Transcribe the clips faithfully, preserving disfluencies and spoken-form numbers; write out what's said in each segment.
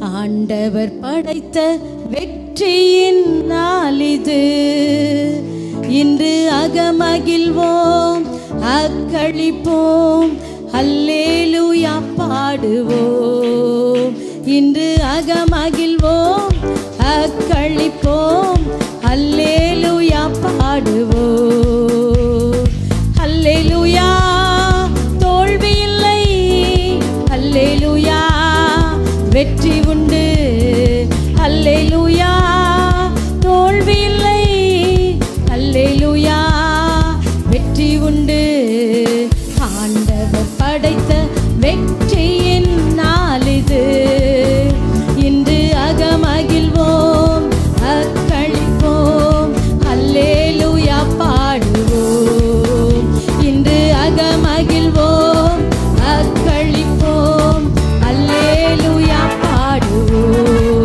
ஆண்டவர் படைத்த வெற்றியின் நாளிது. இன்று அகமகிழ்வோம், அக்களிப்போம், அல்லேலூயா பாடுவோம். இன்று அகமகிழ்வோம், அக்களிப்போம், அல்லேலூயா பாடுவோம். அல்லேலூயா தோல்வி இல்லை, அல்லேலூயா வெற்றி உண்டு. அல்லேலூயா தோல்வி இல்லை, அல்லேலூயா வெற்றி உண்டு. ஆண்டவர் படைத்த வெற்றியின் நாளிது. இன்று அகமகிழ்வோம், அக்களிப்போம், அல்லேலூயா பாடுவோம். இன்று அகமகிழ்வோம், அக்களிப்போம், அல்லேலூயா பாடுவோம்.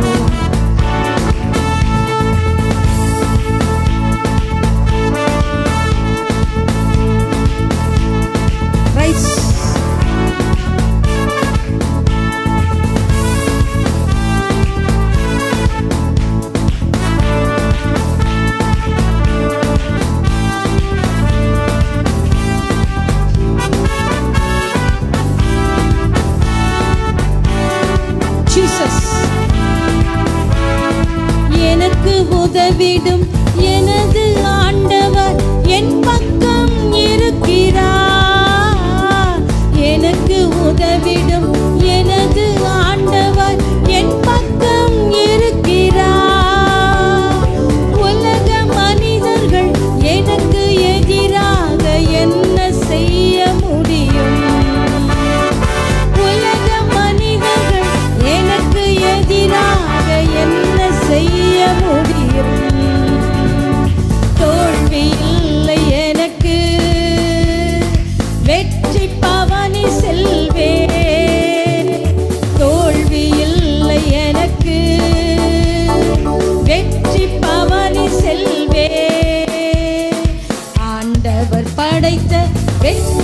ரைஸ் எனக்கு உதவிடும் எனது ஆண்டவர் என் பக்கம் இருக்கிறார். எனக்கு உதவிடும் எனது ஆண்டவர் என் பக்கம் இருக்கிறார். உலக மனிதர்கள் எனக்கு எதிராக என்ன செய்ய முடியும்? உலக மனிதர்கள் எனக்கு எதிராக என்ன செய்ய முடியும்? தோல்வி இல்லை எனக்கு, வெற்றி பவனி செல்வேன். தோல்வி இல்லை எனக்கு, வெற்றி பவனி செல்வேன். ஆண்டவர் படைத்த வெற்றி